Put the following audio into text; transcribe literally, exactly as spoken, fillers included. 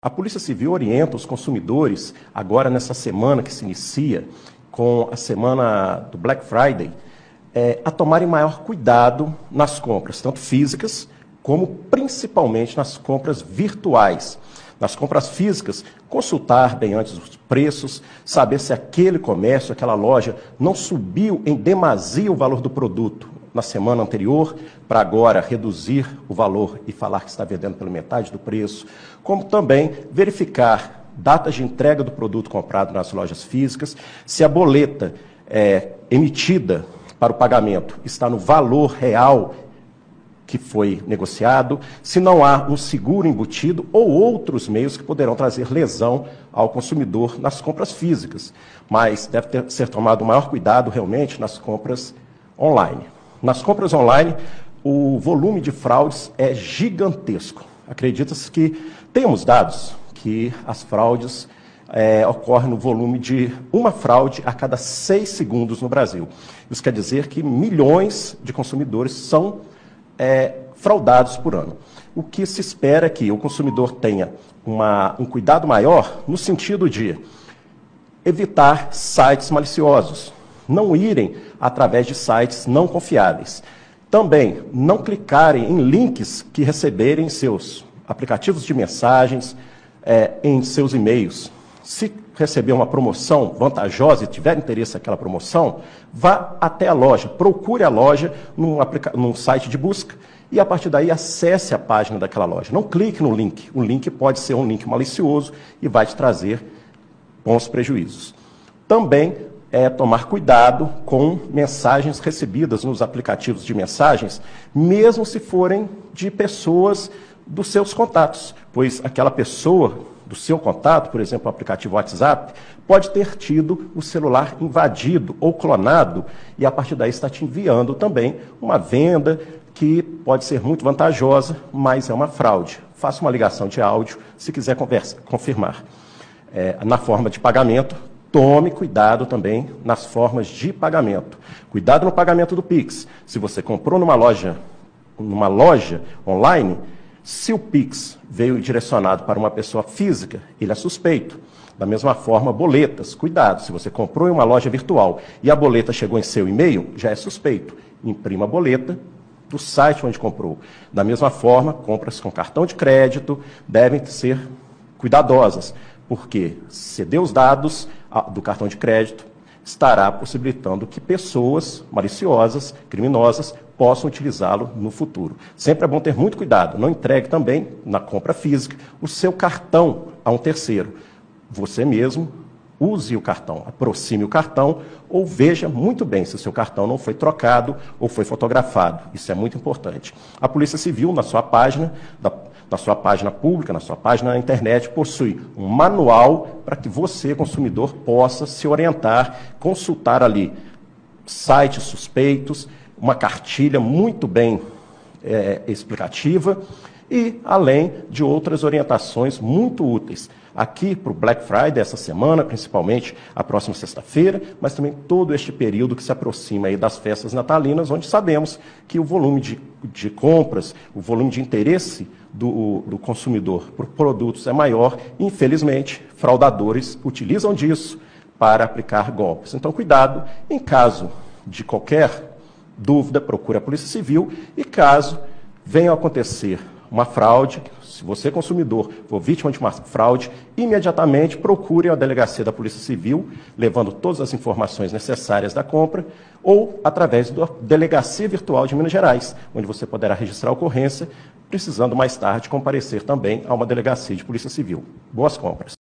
A Polícia Civil orienta os consumidores, agora nessa semana que se inicia, com a semana do Black Friday, é, a tomarem maior cuidado nas compras, tanto físicas, como principalmente nas compras virtuais. Nas compras físicas, consultar bem antes os preços, saber se aquele comércio, aquela loja, não subiu em demasia o valor do produto na semana anterior, para agora reduzir o valor e falar que está vendendo pela metade do preço, como também verificar datas de entrega do produto comprado nas lojas físicas, se a boleta é, emitida para o pagamento está no valor real que foi negociado, se não há um seguro embutido ou outros meios que poderão trazer lesão ao consumidor nas compras físicas. Mas deve ter, ser tomado o maior cuidado realmente nas compras online. Nas compras online, o volume de fraudes é gigantesco. Acredita-se que temos dados que as fraudes é, ocorrem no volume de uma fraude a cada seis segundos no Brasil. Isso quer dizer que milhões de consumidores são é, fraudados por ano. O que se espera é que o consumidor tenha uma, um cuidado maior no sentido de evitar sites maliciosos, não irem através de sites não confiáveis. Também não clicarem em links que receberem em seus aplicativos de mensagens, é, em seus e-mails. Se receber uma promoção vantajosa e tiver interesse naquela promoção, vá até a loja, procure a loja num, num site de busca e, a partir daí, acesse a página daquela loja. Não clique no link. O link pode ser um link malicioso e vai te trazer bons prejuízos. Também é tomar cuidado com mensagens recebidas nos aplicativos de mensagens, mesmo se forem de pessoas dos seus contatos, pois aquela pessoa do seu contato, por exemplo, o aplicativo WhatsApp, pode ter tido o celular invadido ou clonado e, a partir daí, está te enviando também uma venda que pode ser muito vantajosa, mas é uma fraude. Faça uma ligação de áudio se quiser conversa, confirmar. É, na forma de pagamento, tome cuidado também nas formas de pagamento. Cuidado no pagamento do Pix. Se você comprou numa loja, numa loja online, se o Pix veio direcionado para uma pessoa física, ele é suspeito. Da mesma forma, boletas. Cuidado, se você comprou em uma loja virtual e a boleta chegou em seu e-mail, já é suspeito. Imprima a boleta do site onde comprou. Da mesma forma, compras com cartão de crédito devem ser cuidadosas, porque ceder os dados do cartão de crédito estará possibilitando que pessoas maliciosas, criminosas, possam utilizá-lo no futuro. Sempre é bom ter muito cuidado. Não entregue também, na compra física, o seu cartão a um terceiro. Você mesmo use o cartão, aproxime o cartão ou veja muito bem se o seu cartão não foi trocado ou foi fotografado. Isso é muito importante. A Polícia Civil, na sua página, da, na sua página pública, na sua página na internet, possui um manual para que você, consumidor, possa se orientar, consultar ali sites suspeitos, uma cartilha muito bem é, explicativa e além de outras orientações muito úteis. Aqui para o Black Friday, essa semana, principalmente a próxima sexta-feira, mas também todo este período que se aproxima aí das festas natalinas, onde sabemos que o volume de, de compras, o volume de interesse do, do consumidor por produtos é maior e, infelizmente, fraudadores utilizam disso para aplicar golpes. Então, cuidado, em caso de qualquer dúvida, procure a Polícia Civil e, caso venha a acontecer uma fraude, se você, consumidor, for vítima de uma fraude, imediatamente procure a delegacia da Polícia Civil, levando todas as informações necessárias da compra, ou através da Delegacia Virtual de Minas Gerais, onde você poderá registrar a ocorrência, precisando mais tarde comparecer também a uma delegacia de Polícia Civil. Boas compras.